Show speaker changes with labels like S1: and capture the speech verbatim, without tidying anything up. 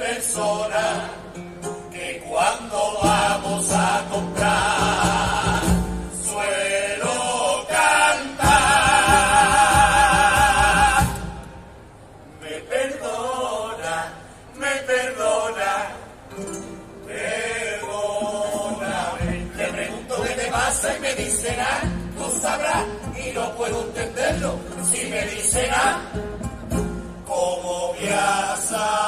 S1: persona que cuando vamos a comprar suelo cantar. Me perdona, me perdona, perdóname. Le pregunto qué te pasa y me dice nada, tú sabrás y no puedo entenderlo. Si me dice nada, ¿cómo voy a saber?